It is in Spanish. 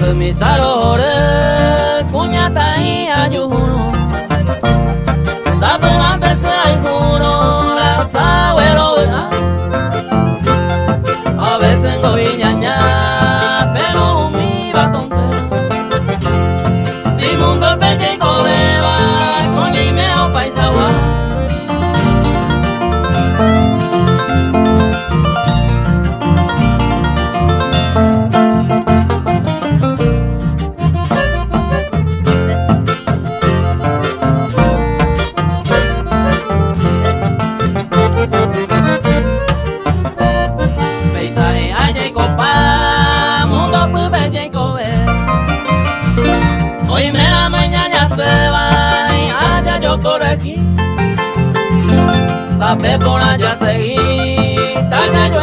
semisarore kunyata y ayuno sabonate sai juro la sabuelo a veces no viñaña pero mi bazón si mundo peque y coreba con y meo paisawa por aquí, papel por allá seguí, taca yo